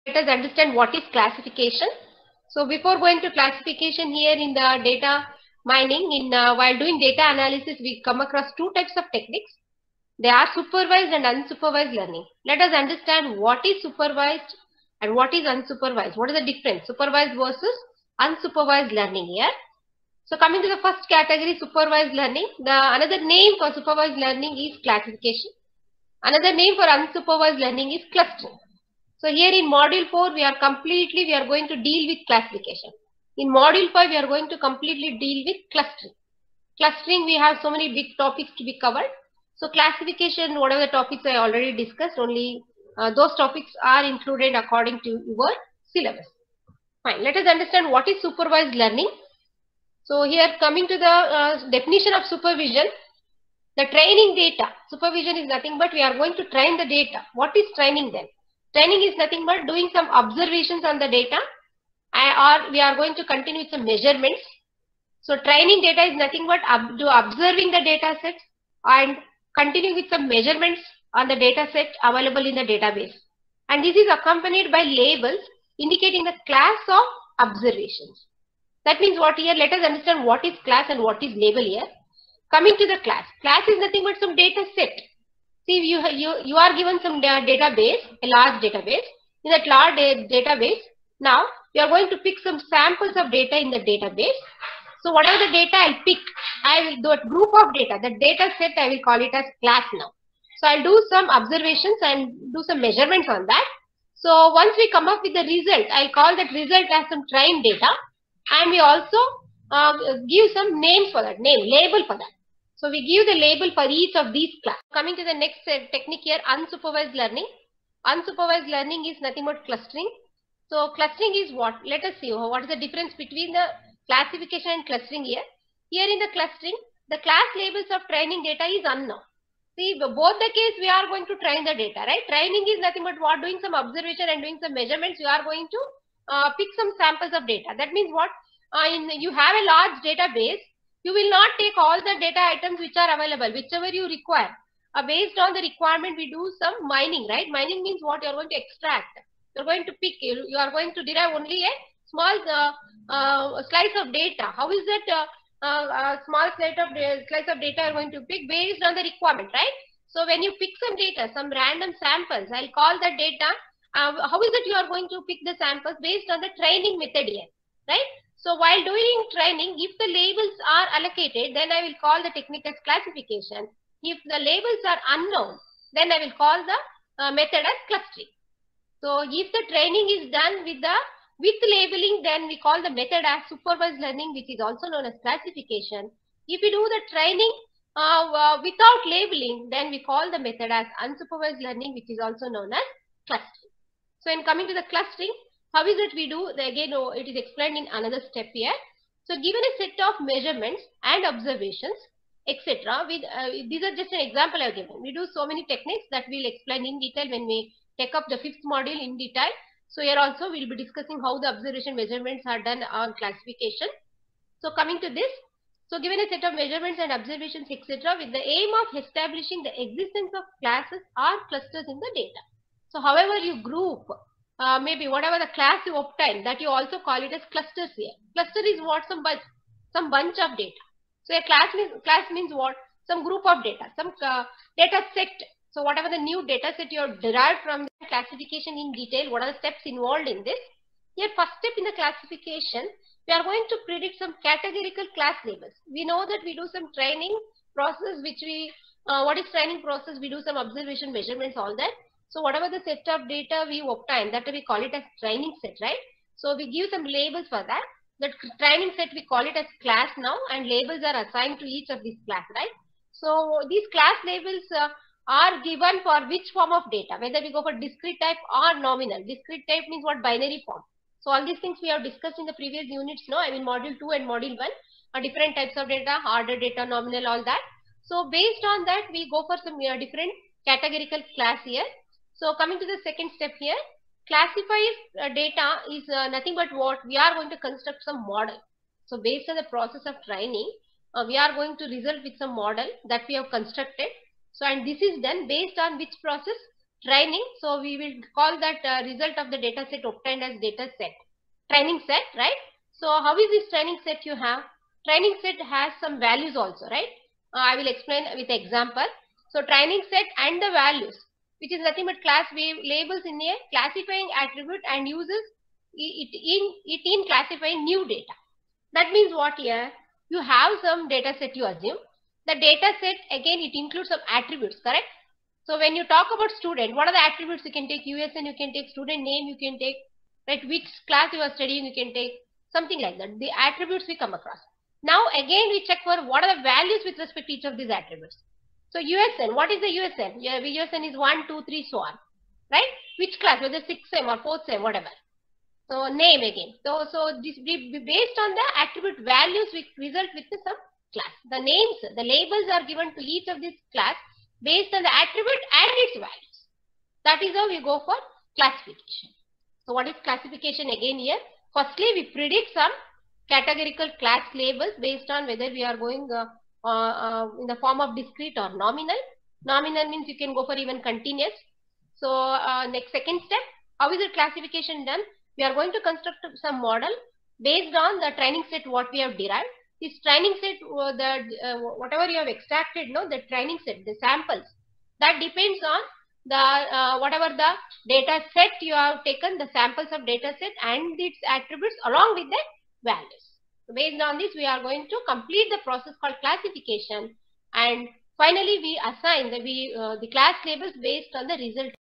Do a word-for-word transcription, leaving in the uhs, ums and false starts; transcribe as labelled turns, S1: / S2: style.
S1: Let us understand what is classification. So before going to classification, here in the data mining, in uh, while doing data analysis, we come across two types of techniques. They are supervised and unsupervised learning. Let us understand what is supervised and what is unsupervised. What is the difference? Supervised versus unsupervised learning here. So coming to the first category, supervised learning. The another name for supervised learning is classification. Another name for unsupervised learning is clustering. So here in module four, we are completely, we are going to deal with classification. In module five, we are going to completely deal with clustering. Clustering, we have so many big topics to be covered. So classification, whatever the topics I already discussed, only uh, those topics are included according to your syllabus. Fine, let us understand what is supervised learning. So here coming to the uh, definition of supervision, the training data. Supervision is nothing but we are going to train the data. What is training then? Training is nothing but doing some observations on the data, or we are going to continue with some measurements. So training data is nothing but ob do observing the data set and continue with some measurements on the data set available in the database. And this is accompanied by labels indicating the class of observations. That means what here? Let us understand what is class and what is label here. Coming to the class. Class is nothing but some data set. See, you, you, you are given some database, a large database. In that large database, now you are going to pick some samples of data in the database. So whatever the data I'll pick, I will do a group of data. The data set, I will call it as class now. So I'll do some observations and do some measurements on that. So once we come up with the result, I'll call that result as some trained data. And we also uh, give some names for that, name, label for that. So we give the label for each of these class. Coming to the next uh, technique here, unsupervised learning. Unsupervised learning is nothing but clustering. So clustering is what? Let us see what is the difference between the classification and clustering here. Here in the clustering, the class labels of training data is unknown. See, both the case we are going to train the data, right? Training is nothing but what? Doing some observation and doing some measurements. You are going to uh, pick some samples of data. That means what? Uh, in, you have a large database. You will not take all the data items which are available, whichever you require. Uh, based on the requirement, we do some mining, right? Mining means what? You are going to extract. You are going to pick. You, you are going to derive only a small uh, uh, slice of data. How is that uh, uh, uh, small slice of, slice of data you are going to pick based on the requirement, right? So when you pick some data, some random samples, I'll call that data. Uh, how is it you are going to pick the samples based on the training method here, right? So while doing training, if the labels are allocated, then I will call the technique as classification. If the labels are unknown, then I will call the uh, method as clustering. So if the training is done with the with labeling, then we call the method as supervised learning, which is also known as classification. If we do the training uh, uh, without labeling, then we call the method as unsupervised learning, which is also known as clustering. So in coming to the clustering, how is it we do? Again, oh, it is explained in another step here. So given a set of measurements and observations, et cetera. With uh, these are just an example I have given. We do so many techniques that we'll explain in detail when we take up the fifth module in detail. So here also we'll be discussing how the observation measurements are done on classification. So coming to this, so given a set of measurements and observations, et cetera, with the aim of establishing the existence of classes or clusters in the data. So however you group, uh, maybe whatever the class you obtain, that you also call it as clusters here. Cluster is what? Some bunch, some bunch of data. So a class means, class means what? Some group of data, some uh, data set. So whatever the new data set you have derived from the classification in detail, what are the steps involved in this? Here first step in the classification, we are going to predict some categorical class labels. We know that we do some training process, which we, uh, what is training process? We do some observation, measurements, all that. So whatever the set of data we obtain, that we call it as training set, right? So we give some labels for that. That training set we call it as class now, and labels are assigned to each of these class, right? So these class labels uh, are given for which form of data, whether we go for discrete type or nominal. Discrete type means what? Binary form. So all these things we have discussed in the previous units, no? I mean module two and module one are different types of data, ordered data, nominal, all that. So based on that, we go for some uh, different categorical class here. So coming to the second step here, classified uh, data is uh, nothing but what? We are going to construct some model. So based on the process of training, uh, we are going to result with some model that we have constructed. So and this is done based on which process? training. So we will call that uh, result of the data set obtained as data set, training set, right? So how is this training set you have? Training set has some values also, right? Uh, I will explain with example. So training set and the values, which is nothing but class labels in a classifying attribute and uses it in, it in classifying new data. That means what here? You have some data set you assume. The data set again it includes some attributes, correct? So when you talk about student, what are the attributes you can take? U S N you can take, student name you can take, right? Which class you are studying you can take, something like that. The attributes we come across. Now again we check for what are the values with respect to each of these attributes. So U S N, what is the U S N? Yeah, U S N is one, two, three, so on, right? Which class, whether sixth sem or fourth sem, whatever. So name again. So so this based on the attribute values we result with some class. The names, the labels are given to each of these class based on the attribute and its values. That is how we go for classification. So what is classification again here? Firstly, we predict some categorical class labels based on whether we are going uh, uh, uh, in the form of discrete or nominal. Nominal means you can go for even continuous. So uh, next second step, how is the classification done? We are going to construct some model based on the training set what we have derived. This training set, uh, the uh, whatever you have extracted, no, the training set, the samples, that depends on the uh, whatever the data set you have taken, the samples of data set and its attributes along with the values. So based on this, we are going to complete the process called classification, and finally we assign the we uh, the class labels based on the result.